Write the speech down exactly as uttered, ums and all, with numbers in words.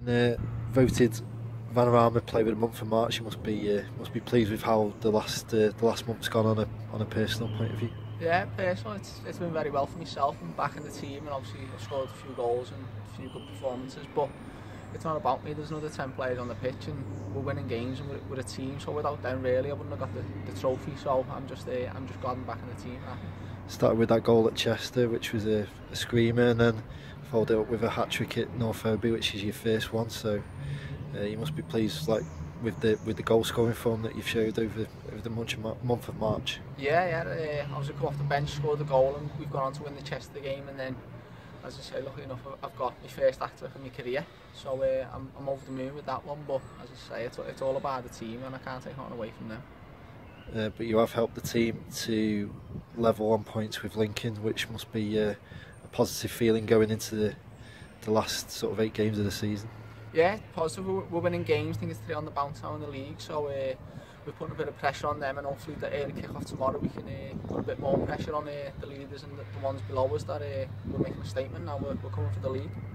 Uh, voted Vanarama Player of the Month for March. You must be uh, must be pleased with how the last uh, the last month's gone on a on a personal point of view. Yeah, personally, it's, it's been very well for myself. I'm back in the team, and obviously I've scored a few goals and a few good performances. But it's not about me. There's another ten players on the pitch, and we're winning games, and we're, we're a team. So without them, really, I wouldn't have got the, the trophy. So I'm just uh, I'm just glad I'm back in the team now. Started with that goal at Chester, which was a, a screamer, and then followed it up with a hat trick at North Oby, which is your first one. So uh, you must be pleased, like with the with the goal scoring form that you've showed over over the month of, month of March. Yeah, yeah. Uh, I was come off the bench, scored the goal, and we've gone on to win the Chester game. And then, as I say, luckily enough, I've got my first hat trick in my career. So uh, I'm, I'm over the moon with that one. But as I say, it's, it's all about the team, and I can't take nothing away from them. Uh, but you have helped the team to level on points with Lincoln, which must be uh, a positive feeling going into the, the last sort of eight games of the season. Yeah, positive. We're, we're winning games. I think it's three on the bounce now in the league, so uh, we're putting a bit of pressure on them, and hopefully the early kick-off tomorrow we can uh, put a bit more pressure on uh, the leaders and the, the ones below us that uh, we're making a statement now. We're, we're coming for the league.